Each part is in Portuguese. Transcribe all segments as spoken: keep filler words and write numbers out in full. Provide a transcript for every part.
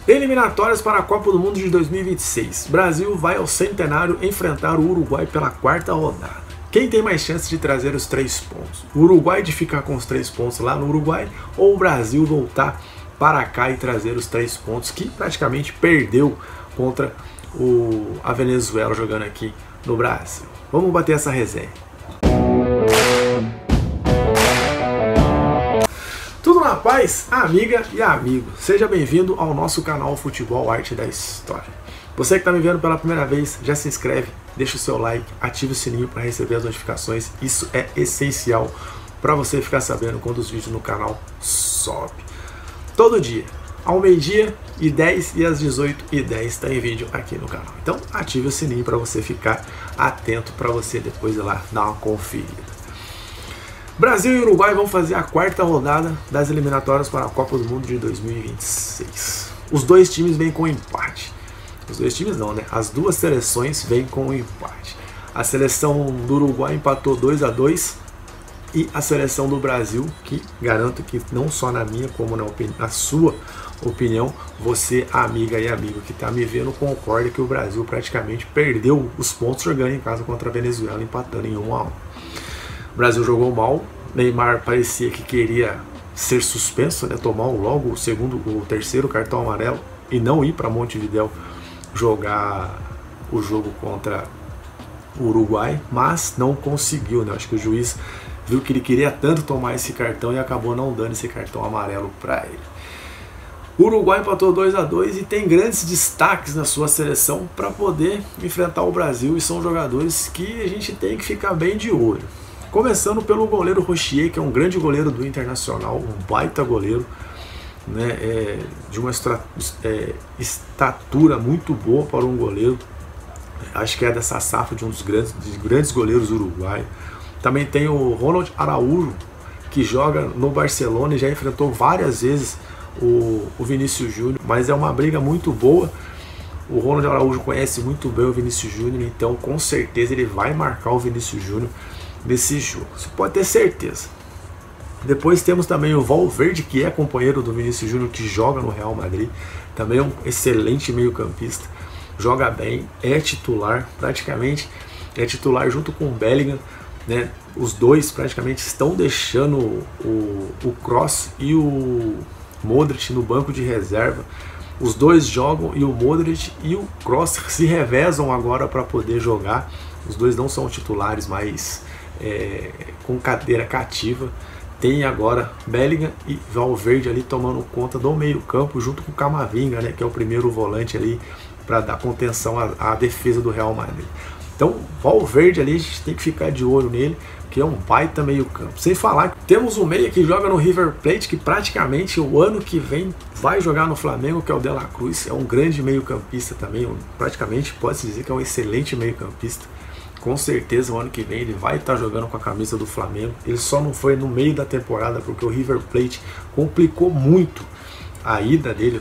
Eliminatórias para a Copa do Mundo de dois mil e vinte e seis. Brasil vai ao Centenário enfrentar o Uruguai pela quarta rodada. Quem tem mais chance de trazer os três pontos? O Uruguai de ficar com os três pontos lá no Uruguai ou o Brasil voltar para cá e trazer os três pontos que praticamente perdeu contra o, a Venezuela jogando aqui no Brasil? Vamos bater essa resenha. Tudo na paz, amiga e amigo. Seja bem-vindo ao nosso canal Futebol Arte da História. Você que está me vendo pela primeira vez, já se inscreve, deixa o seu like, ative o sininho para receber as notificações. Isso é essencial para você ficar sabendo quando os vídeos no canal sobem. Todo dia, ao meio-dia e dez e às dezoito e dez tem vídeo aqui no canal. Então ative o sininho para você ficar atento, para você depois ir lá dar uma conferida. Brasil e Uruguai vão fazer a quarta rodada das eliminatórias para a Copa do Mundo de dois mil e vinte e seis. Os dois times vêm com empate. Os dois times não, né? As duas seleções vêm com empate. A seleção do Uruguai empatou dois a dois e a seleção do Brasil, que garanto que não só na minha, como na, na sua opinião, você, amiga e amigo que está me vendo, concorda que o Brasil praticamente perdeu os pontos jogando em casa contra a Venezuela, empatando em um a um. O Brasil jogou mal, Neymar parecia que queria ser suspenso, né, tomar logo o segundo, o terceiro cartão amarelo e não ir para Montevidéu jogar o jogo contra o Uruguai, mas não conseguiu, né? Acho que o juiz viu que ele queria tanto tomar esse cartão e acabou não dando esse cartão amarelo para ele. O Uruguai empatou dois a dois e tem grandes destaques na sua seleção para poder enfrentar o Brasil, e são jogadores que a gente tem que ficar bem de olho. Começando pelo goleiro Rochier, que é um grande goleiro do Internacional, um baita goleiro, né, é, de uma estra, é, estatura muito boa para um goleiro. Acho que é dessa safra de um dos grandes, de grandes goleiros uruguaios. Também tem o Ronald Araújo, que joga no Barcelona e já enfrentou várias vezes o, o Vinícius Júnior, mas é uma briga muito boa. O Ronald Araújo conhece muito bem o Vinícius Júnior, então com certeza ele vai marcar o Vinícius Júnior nesse jogo, você pode ter certeza. Depois temos também o Valverde, que é companheiro do Vinícius Júnior, que joga no Real Madrid, também é um excelente meio campista, joga bem, é titular, praticamente é titular junto com o Bellingham, né? Os dois praticamente estão deixando o, o Kroos e o Modric no banco de reserva. Os dois jogam e o Modric e o Kroos se revezam agora para poder jogar. Os dois não são titulares, mas é, com cadeira cativa. Tem agora Bellingham e Valverde ali tomando conta do meio campo, junto com o Camavinga, né, que é o primeiro volante ali para dar contenção à, à defesa do Real Madrid. Então Valverde ali a gente tem que ficar de olho nele, que é um baita meio campo. Sem falar que temos um meia que joga no River Plate, que praticamente o ano que vem vai jogar no Flamengo, que é o De La Cruz. É um grande meio campista também, praticamente pode-se dizer que é um excelente meio campista. Com certeza o ano que vem ele vai estar jogando com a camisa do Flamengo. Ele só não foi no meio da temporada porque o River Plate complicou muito a ida dele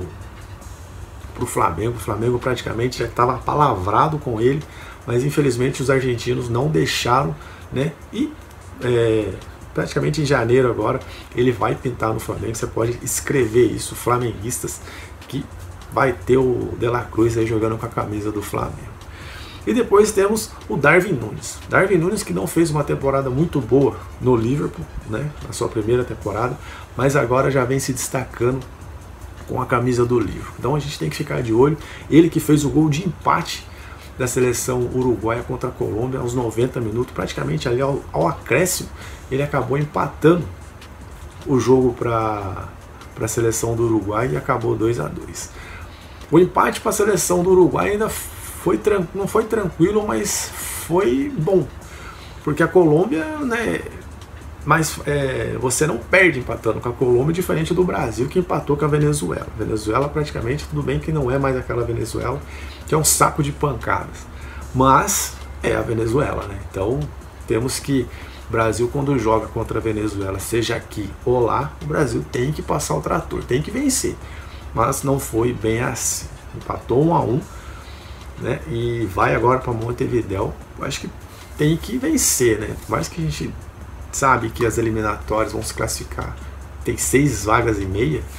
para o Flamengo. O Flamengo praticamente já estava palavrado com ele, mas infelizmente os argentinos não deixaram, né? E é, praticamente em janeiro agora ele vai pintar no Flamengo. Você pode escrever isso, flamenguistas, que vai ter o De La Cruz aí jogando com a camisa do Flamengo. E depois temos o Darwin Núñez. Darwin Núñez, que não fez uma temporada muito boa no Liverpool, né, na sua primeira temporada, mas agora já vem se destacando com a camisa do Liverpool. Então a gente tem que ficar de olho. Ele que fez o gol de empate da seleção uruguaia contra a Colômbia aos noventa minutos, praticamente ali ao, ao acréscimo, ele acabou empatando o jogo para a seleção do Uruguai e acabou dois a dois. O empate para a seleção do Uruguai ainda Foi, não foi tranquilo, mas foi bom, porque a Colômbia, né, mas é, você não perde empatando com a Colômbia, diferente do Brasil, que empatou com a Venezuela. A Venezuela praticamente, tudo bem que não é mais aquela Venezuela, que é um saco de pancadas, mas é a Venezuela, né? Então temos que, o Brasil quando joga contra a Venezuela, seja aqui ou lá, o Brasil tem que passar o trator, tem que vencer, mas não foi bem assim, empatou um a um, né, e vai agora para Montevidéu. Acho que tem que vencer, né? Por mais que a gente sabe que as eliminatórias vão se classificar, tem seis vagas e meia,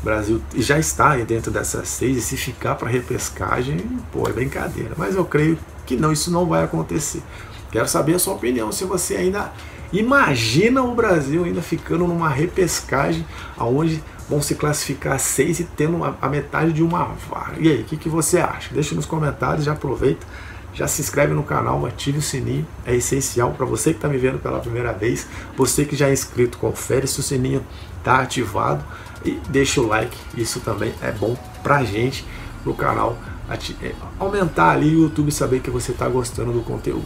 O Brasil já está dentro dessas seis e se ficar para repescagem, pô, é brincadeira. Mas eu creio que não, isso não vai acontecer. Quero saber a sua opinião, se você ainda imagina o Brasil ainda ficando numa repescagem onde vão se classificar seis e tendo a metade de uma vaga. E aí, o que, que você acha? Deixa nos comentários, já aproveita, já se inscreve no canal, ative o sininho, é essencial para você que está me vendo pela primeira vez, você que já é inscrito, confere se o sininho está ativado e deixa o like, isso também é bom pra gente, pro canal, aumentar ali o YouTube, saber que você está gostando do conteúdo.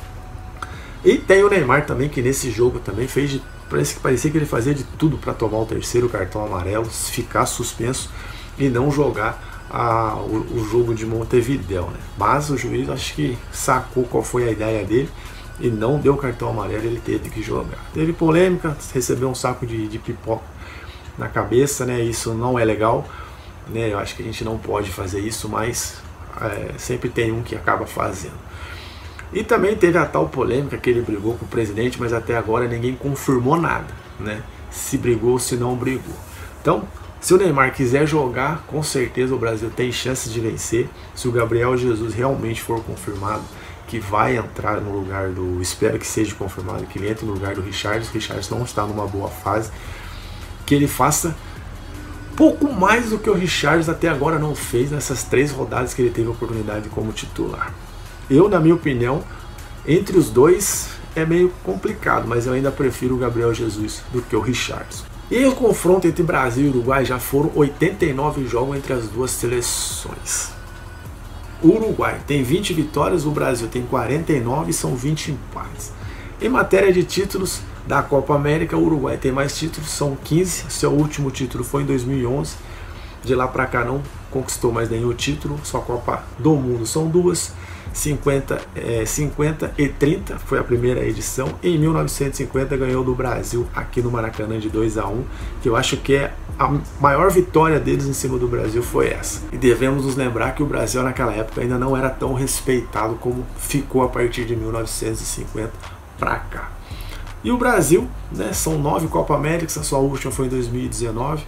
E tem o Neymar também, que nesse jogo também fez de, parece que parecia que ele fazia de tudo para tomar o terceiro cartão amarelo, ficar suspenso e não jogar a, o, o jogo de Montevidéu, né? Mas o juiz acho que sacou qual foi a ideia dele e não deu cartão amarelo, ele teve que jogar. Teve polêmica, recebeu um saco de, de pipoca na cabeça, né? Isso não é legal, né? Eu acho que a gente não pode fazer isso, mas é, sempre tem um que acaba fazendo. E também teve a tal polêmica que ele brigou com o presidente, mas até agora ninguém confirmou nada, né? Se brigou ou se não brigou. Então, se o Neymar quiser jogar, com certeza o Brasil tem chances de vencer. Se o Gabriel Jesus realmente for confirmado que vai entrar no lugar do... Espero que seja confirmado que ele entre no lugar do Richarlison. O Richarlison não está numa boa fase. Que ele faça pouco mais do que o Richarlison até agora não fez nessas três rodadas que ele teve a oportunidade como titular. Eu, na minha opinião, entre os dois é meio complicado, mas eu ainda prefiro o Gabriel Jesus do que o Richarlison. E o confronto entre Brasil e Uruguai já foram oitenta e nove jogos entre as duas seleções. O Uruguai tem vinte vitórias, o Brasil tem quarenta e nove, são vinte empates. Em matéria de títulos da Copa América, o Uruguai tem mais títulos, são quinze, seu último título foi em dois mil e onze. De lá para cá não conquistou mais nenhum título, só a Copa do Mundo são duas. cinquenta, é, cinquenta e trinta foi a primeira edição. Em mil novecentos e cinquenta ganhou do Brasil aqui no Maracanã de dois a um, que eu acho que é a maior vitória deles em cima do Brasil foi essa. E devemos nos lembrar que o Brasil naquela época ainda não era tão respeitado como ficou a partir de mil novecentos e cinquenta para cá. E o Brasil, né, são nove Copa Américas, a sua última foi em dois mil e dezenove.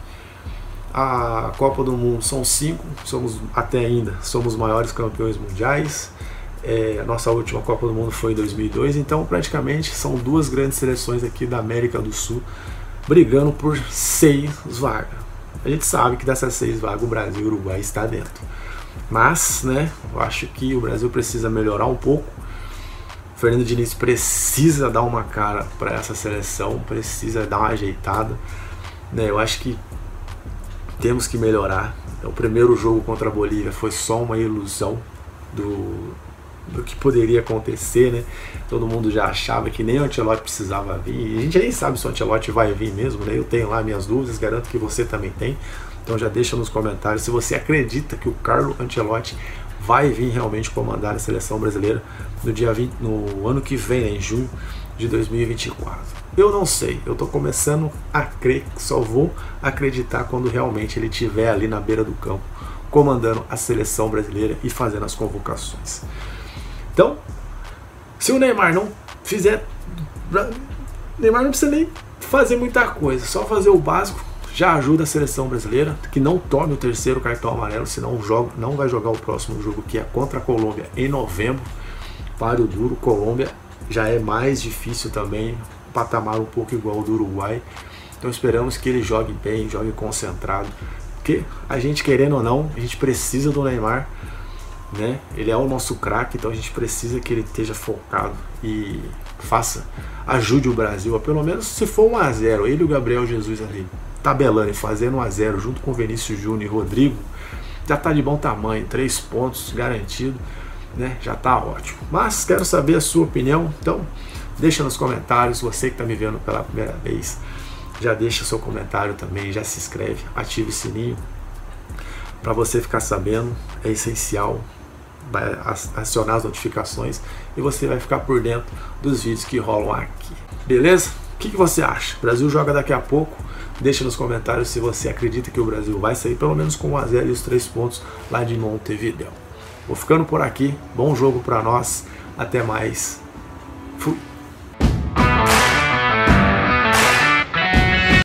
A Copa do Mundo são cinco, somos até ainda somos maiores campeões mundiais. É, a nossa última Copa do Mundo foi em dois mil e dois, então praticamente são duas grandes seleções aqui da América do Sul brigando por seis vagas. A gente sabe que dessas seis vagas o Brasil e o Uruguai está dentro, mas, né, eu acho que o Brasil precisa melhorar um pouco. O Fernando Diniz precisa dar uma cara para essa seleção, precisa dar uma ajeitada, né? Eu acho que temos que melhorar. O primeiro jogo contra a Bolívia foi só uma ilusão do, do que poderia acontecer, né? Todo mundo já achava que nem o Ancelotti precisava vir. E a gente nem sabe se o Ancelotti vai vir mesmo, né? Eu tenho lá minhas dúvidas, garanto que você também tem. Então já deixa nos comentários se você acredita que o Carlo Ancelotti vai vir realmente comandar a seleção brasileira no dia vinte, no ano que vem, né? Em junho de dois mil e vinte e quatro. Eu não sei, eu tô começando a crer que só vou acreditar quando realmente ele estiver ali na beira do campo, comandando a seleção brasileira e fazendo as convocações. Então, se o Neymar não fizer... O Neymar não precisa nem fazer muita coisa, só fazer o básico já ajuda a seleção brasileira, que não tome o terceiro cartão amarelo, senão joga, não vai jogar o próximo jogo, que é contra a Colômbia em novembro. Páreo duro, Colômbia já é mais difícil também, patamar um pouco igual ao do Uruguai. Então esperamos que ele jogue bem, jogue concentrado, porque a gente, querendo ou não, a gente precisa do Neymar, né? Ele é o nosso craque, então a gente precisa que ele esteja focado e faça, ajude o Brasil, a pelo menos se for um a zero, ele e o Gabriel Jesus ali tabelando e fazendo um a zero junto com o Vinícius Júnior e Rodrigo, já está de bom tamanho, três pontos garantido, né? Já está ótimo. Mas quero saber a sua opinião, então deixa nos comentários. Você que está me vendo pela primeira vez, já deixa o seu comentário também, já se inscreve, ative o sininho para você ficar sabendo, é essencial, vai acionar as notificações e você vai ficar por dentro dos vídeos que rolam aqui, beleza? O que, que você acha? O Brasil joga daqui a pouco, deixa nos comentários se você acredita que o Brasil vai sair pelo menos com um a zero e os três pontos lá de Montevidéu. Vou ficando por aqui, bom jogo para nós, até mais.